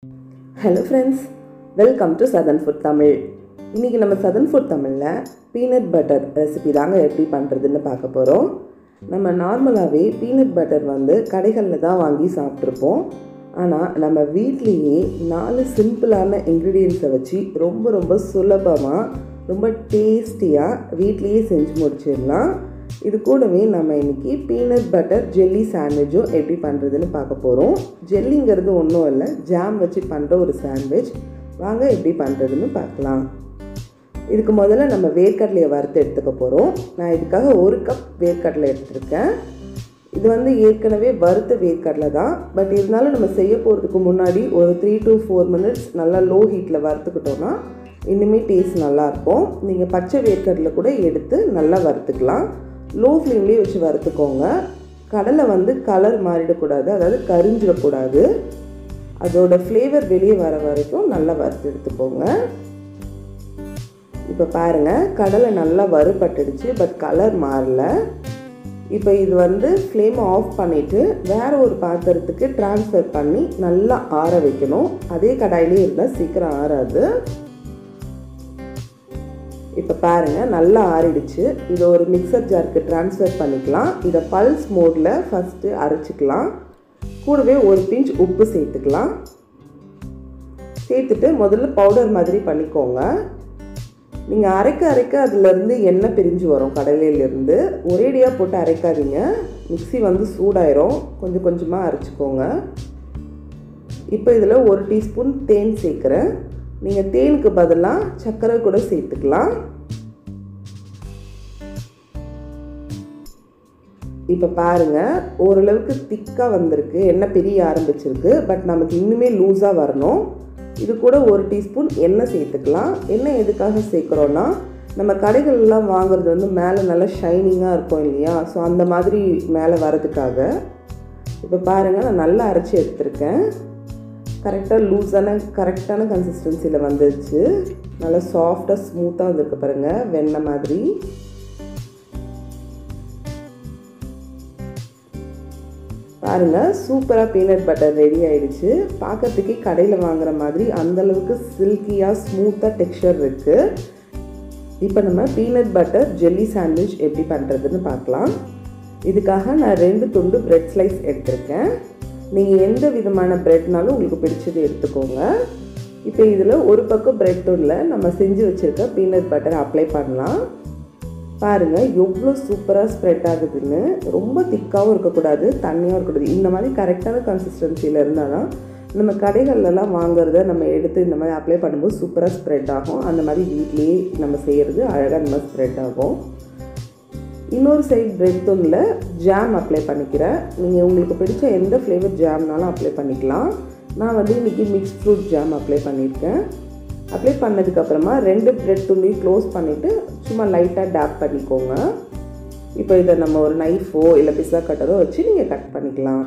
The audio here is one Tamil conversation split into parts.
Hello friends, welcome to southernfoodtamil. இன்னைக்கு நம்ம southernfoodtamilல peanut butter ரெசிபி தாங்க எப்படி பண்றதுன்னு பார்க்க போறோம். நம்ம நார்மலாவே peanut butter வந்து கடைகள்ல தான் வாங்கி சாப்பிட்டுருப்போம். ஆனா நம்ம வீட்லயே 4 சிம்பிளான ingredients வச்சு ரொம்ப சுலபமா ரொம்ப டேஸ்டியா வீட்லயே செஞ்சு முடிச்சிடலாம். இது கூடவே நம்ம இன்னைக்கு பீனட் பட்டர் ஜெல்லி சாண்ட்விச்சும் எப்படி பண்ணுறதுன்னு பார்க்க போகிறோம். ஜெல்லிங்கிறது ஒன்றும் இல்லை, ஜாம் வச்சு பண்ணுற ஒரு சாண்ட்விச். வாங்க எப்படி பண்ணுறதுன்னு பார்க்கலாம். இதுக்கு முதல்ல நம்ம வேர்க்கடலையை வறுத்து எடுத்துக்க போகிறோம். நான் இதுக்காக 1 கப் வேர்க்கடலை எடுத்துருக்கேன். இது வந்து ஏற்கனவே வறுத்த வேர்க்கடலை தான், பட் இருந்தாலும் நம்ம செய்ய போகிறதுக்கு முன்னாடி ஒரு 3 to 4 minutes நல்லா லோ ஹீட்டில் வறுத்துக்கிட்டோன்னா இன்னுமே டேஸ்ட் நல்லாயிருக்கும். நீங்கள் பச்சை வேர்க்கடலை கூட எடுத்து நல்லா வறுத்துக்கலாம். லோ ஃப்ளேம்லேயே வச்சு வறுத்துக்கோங்க. கடலை வந்து கலர் மாறிடக்கூடாது, அதாவது கரிஞ்சிடக்கூடாது. அதோட ஃப்ளேவர் வெளியே வர வரைக்கும் நல்லா வறுத்து எடுத்துக்கோங்க. இப்போ பாருங்கள், கடலை நல்லா வறுபட்டுடுச்சு, பட் கலர் மாறல. இப்போ இது வந்து ஃப்ளேமை ஆஃப் பண்ணிவிட்டு வேறு ஒரு பாத்திரத்துக்கு ட்ரான்ஸ்ஃபர் பண்ணி நல்லா ஆற வைக்கணும். அதே கடாயிலே இருந்தால் சீக்கிரம் ஆறாது. இப்போ பாருங்கள், நல்லா ஆறிடுச்சு. இதை ஒரு மிக்சர் ஜாருக்கு ட்ரான்ஸ்ஃபர் பண்ணிக்கலாம். இதை பல்ஸ் மோடில் ஃபஸ்ட்டு அரைச்சிக்கலாம். கூடவே ஒரு பிஞ்ச் உப்பு சேர்த்துக்கலாம். சேர்த்துட்டு முதல்ல பவுடர் மாதிரி பண்ணிக்கோங்க. நீங்கள் அரைக்க அதுலேருந்து எண்ணெய் பிரிஞ்சு வரும் கடலையிலேருந்து. ஒரேடியாக போட்டு அரைக்காதீங்க, மிக்ஸி வந்து சூடாயிரும். கொஞ்சமாக அரைச்சிக்கோங்க. இப்போ இதில் 1 டீஸ்பூன் தேன் சேர்க்குறேன். நீங்கள் தேனுக்கு பதிலாக சர்க்கரை கூட சேர்த்துக்கலாம். இப்போ பாருங்கள், ஓரளவுக்கு திக்காக வந்திருக்கு, எண்ணெய் பிரிய ஆரம்பிச்சிருக்கு. பட் நமக்கு இன்னுமே லூஸாக வரணும். இது கூட 1 டீஸ்பூன் எண்ணெய் சேர்த்துக்கலாம். எண்ணெய் எதுக்காக சேர்க்குறோன்னா, நம்ம கடைகள்லாம் வாங்குறது வந்து மேலே நல்லா ஷைனிங்காக இருக்கும் இல்லையா, ஸோ அந்த மாதிரி மேலே வரதுக்காக. இப்போ பாருங்கள், நான் நல்லா அரைச்சி எடுத்துருக்கேன். கரெக்டான கன்சிஸ்டன்சியில் வந்துருச்சு. நல்லா சாஃப்டாக ஸ்மூத்தாக வந்துருக்கு பாருங்கள், வெண்ணெய் மாதிரி. பாருங்கள், சூப்பராக பீனட் பட்டர் ரெடி ஆயிடுச்சு. பார்க்கறதுக்கே கடையில் வாங்குற மாதிரி அந்தளவுக்கு சில்கியாக ஸ்மூத்தாக டெக்ஸ்சர் இருக்குது. இப்போ நம்ம பீனட் பட்டர் ஜெல்லி சாண்ட்விச் எப்படி பண்ணுறதுன்னு பார்க்கலாம். இதுக்காக நான் 2 துண்டு பிரெட் ஸ்லைஸ் எடுத்திருக்கேன். நீங்கள் எந்த விதமான ப்ரெட்னாலும் உங்களுக்கு பிடிச்சது எடுத்துக்கோங்க. இப்போ இதில் ஒரு பக்கம் ப்ரெட் துண்டில் நம்ம செஞ்சு வச்சுருக்க பீனட் பட்டர் அப்ளை பண்ணலாம். பாருங்கள் எவ்வளோ சூப்பராக ஸ்ப்ரெட் ஆகுதுன்னு. ரொம்ப திக்காகவும் இருக்கக்கூடாது, தண்ணியாகவும் இருக்கக்கூடாது. இந்த மாதிரி கரெக்டான கன்சிஸ்டன்சியில் இருந்தால் தான் நம்ம கடைகள்லாம் வாங்குறத நம்ம எடுத்து இந்த மாதிரி அப்ளை பண்ணும்போது சூப்பராக ஸ்ப்ரெட் ஆகும். அந்த மாதிரி வீட்லேயே நம்ம செய்கிறது அழகாக இந்த மாதிரி ஸ்ப்ரெட் ஆகும். இன்னொரு சைடு பிரெட் துண்டில் ஜாம் அப்ளை பண்ணிக்கிறேன். நீங்கள் உங்களுக்கு பிடிச்ச எந்த ஃப்ளேவர் ஜாம்னாலும் அப்ளை பண்ணிக்கலாம். நான் வந்து இன்றைக்கி மிக்ஸ் ஃப்ரூட் ஜாம் அப்ளை பண்ணியிருக்கேன். அப்ளை பண்ணதுக்கப்புறமா 2 பிரெட் துண்டையும் க்ளோஸ் பண்ணிவிட்டு சும்மா லைட்டாக டேப் பண்ணிக்கோங்க. இப்போ இதை நம்ம ஒரு நைஃபோ இல்லை பிஸ்ஸா கட்டரோ வச்சு நீங்கள் கட் பண்ணிக்கலாம்.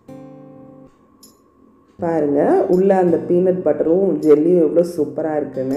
பாருங்கள், உள்ளே அந்த பீனட் பட்டரும் ஜெல்லியும் எவ்வளோ சூப்பராக இருக்குன்னு.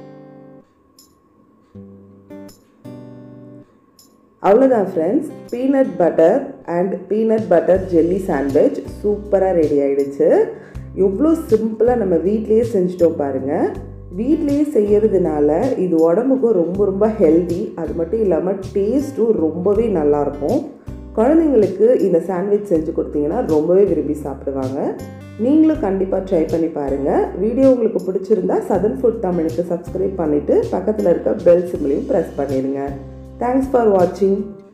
அவ்வளோதான் friends, peanut butter and peanut butter jelly sandwich சூப்பராக ரெடி ஆகிடுச்சு. எவ்வளோ சிம்பிளாக நம்ம வீட்லேயே செஞ்சுட்டோம் பாருங்கள். வீட்லேயே செய்கிறதுனால இது உடம்புக்கும் ரொம்ப ஹெல்தி. அது மட்டும் இல்லாமல் டேஸ்ட்டும் ரொம்பவே நல்லாயிருக்கும். குழந்தைங்களுக்கு இந்த சாண்ட்விச் செஞ்சு கொடுத்தீங்கன்னா ரொம்பவே விரும்பி சாப்பிடுவாங்க. நீங்களும் கண்டிப்பாக ட்ரை பண்ணி பாருங்கள். வீடியோ உங்களுக்கு பிடிச்சிருந்தா சதர்ன் ஃபுட் தமிழுக்கு சப்ஸ்கிரைப் பண்ணிவிட்டு பக்கத்தில் இருக்க பெல் சிம்பிளையும் ப்ரெஸ் பண்ணிடுங்க. Thanks for watching.